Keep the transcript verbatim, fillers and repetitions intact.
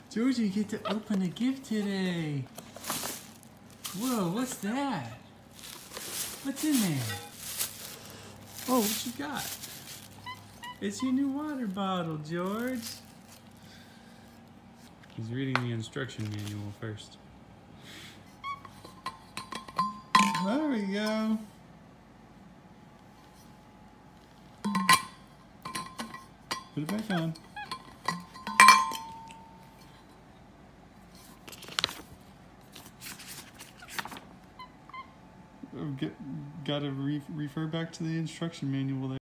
Georgia, you get to open a gift today. Whoa, what's that? What's in there? Oh, what you got? It's your new water bottle, George. He's reading the instruction manual first. There we go. Put it back on. Get, gotta re refer back to the instruction manual there.